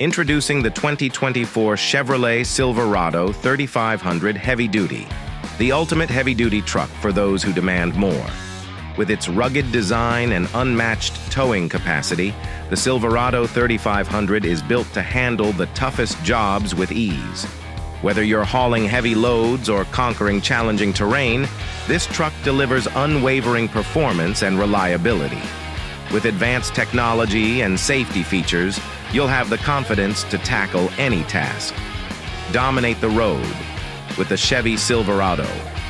Introducing the 2024 Chevrolet Silverado 3500 Heavy Duty, the ultimate heavy-duty truck for those who demand more. With its rugged design and unmatched towing capacity, the Silverado 3500 is built to handle the toughest jobs with ease. Whether you're hauling heavy loads or conquering challenging terrain, this truck delivers unwavering performance and reliability. With advanced technology and safety features, you'll have the confidence to tackle any task. Dominate the road with the Chevy Silverado.